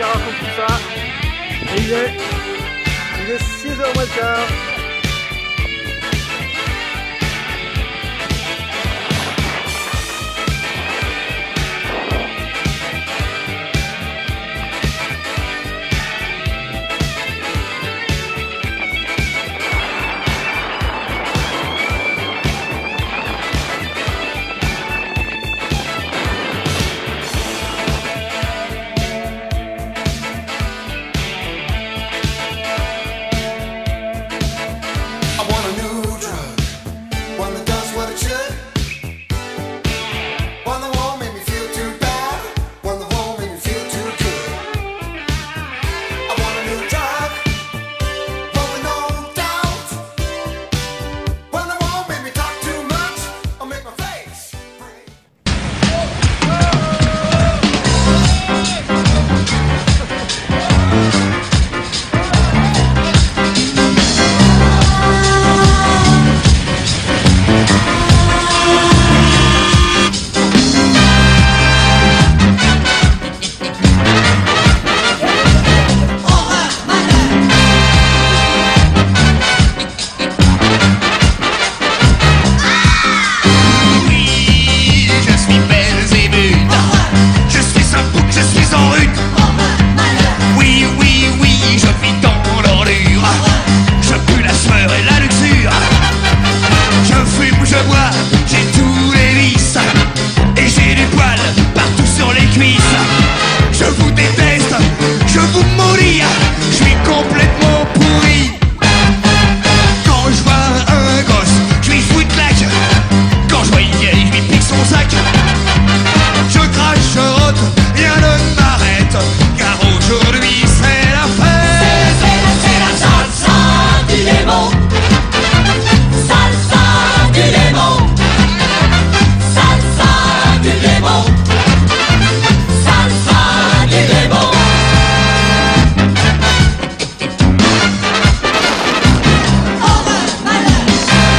raconte tout ça. Et il est 6h moins le quart. Je vous déteste, je vous mourir, je suis complètement pourri. Quand je vois un gosse, je lui fous une claque. Quand je vois une vieille, je lui pique son sac. Je crache, je rote, rien ne m'arrête, car aujourd'hui c'est la fête. C'est la salsa du démon. Salsa du démon. Salsa du démon. Salsa du démon. Horreur, malheur.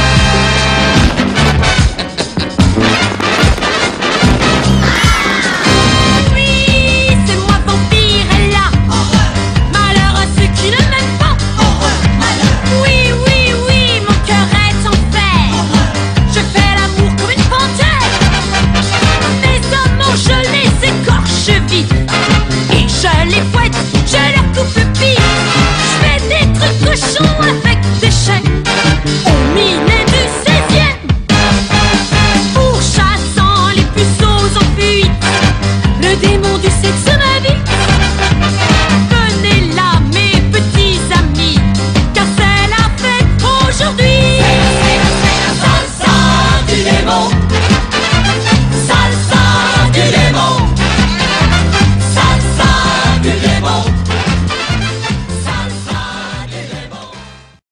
Oui, c'est moi vampire, elle là. Horreur, malheur à ceux qui ne m'aiment pas. Horreur, malheur. Oui, oui, oui, mon cœur est en fer. Horreur, je fais l'amour comme une panthère. Mes amants, je les écorche vite. Et je les fouette, je leur coupe le pied. Je fais des trucs cochons avec des chaînes. Au minet du 16e. Pourchassant les puceaux en fuite. Le démon du sexe m'habite. Venez là, mes petits amis, car c'est la fête aujourd'hui. C'est la salsa du démon.